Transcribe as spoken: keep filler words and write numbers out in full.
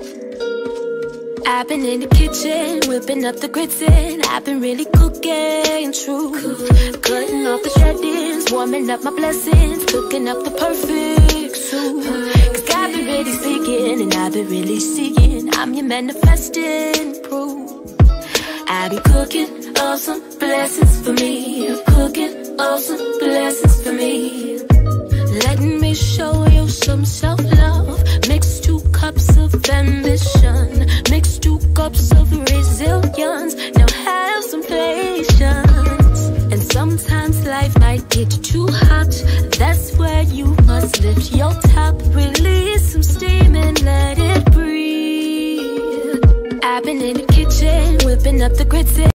I've been in the kitchen, whipping up the grits and I've been really cooking, true. Cutting off the shreddings, warming up my blessings, cooking up the perfect soup. Cause I've been really seeking and I've been really seeing, I'm your manifesting proof. I be cooking awesome blessings for me, cooking awesome blessings for me. Let me show you some self-love. Mix two cups of ambition, mix two cups of resilience. Now have some patience. And sometimes life might get too hot. That's where you must lift your top. Release some steam and let it breathe. I've been in the kitchen, whipping up the grits.